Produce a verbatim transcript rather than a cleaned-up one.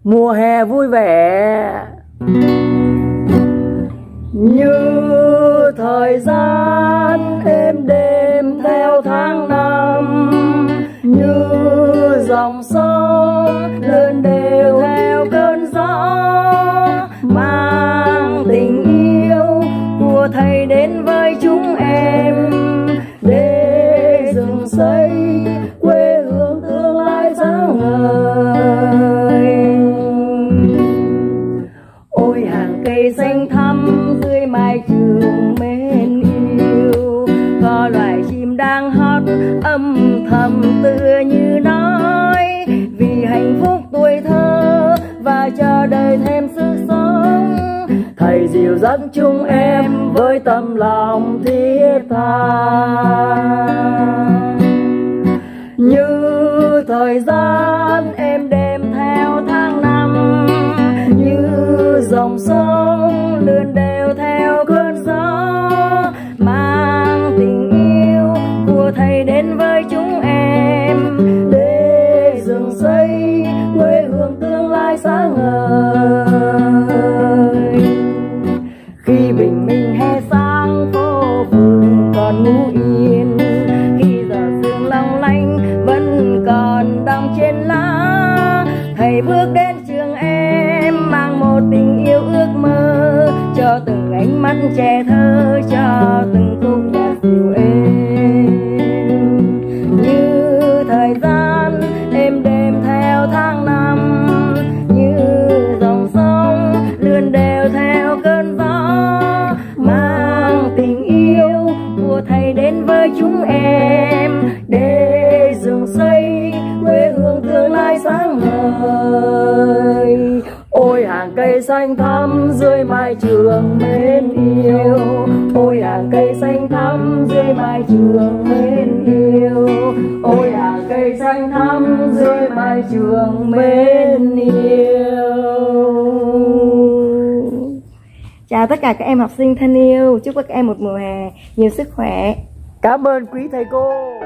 mùa hè vui vẻ như thời gian êm đềm theo tháng năm, như dòng sông lượn đều theo cơn gió, mang tình yêu của thầy đến với chúng em để dựng xây quê hương tương lai sáng ngời. Ôi hàng cây xanh thắm dưới mái trường mến yêu, có loài chim đang hót âm thầm tựa như nói vì hạnh phúc tuổi thơ và chờ đợi thêm sức sống. Thầy dìu dắt chúng em với tấm lòng thiết tha như thời gian êm đềm theo tháng năm, như dòng sông lượn đều theo cơn gió, mang tình yêu của thầy đến với chúng em để dựng xây quê hương tương lai sáng ngời. Khi bình minh hè sáng phố phường còn ngủ yên, khi giờ sương long lanh vẫn còn đọng trên lá, thầy bước đến trường em mang một tình yêu ước mơ cho từng ánh mắt trẻ thơ, cho từng khúc nhạc dịu êm. Như thời gian êm đềm theo tháng năm, như dòng sông lượn đều theo cơn gió, mang tình yêu của thầy đến với chúng em để dựng xây quê hương tương lai sáng ngời. Ôi hàng cây xanh thắm dưới mái trường mến yêu, ôi hàng cây xanh thắm dưới mái trường mến yêu, ôi hàng cây xanh thắm dưới mái trường mến yêu. Chào tất cả các em học sinh thân yêu, chúc các em một mùa hè nhiều sức khỏe. Cảm ơn quý thầy cô.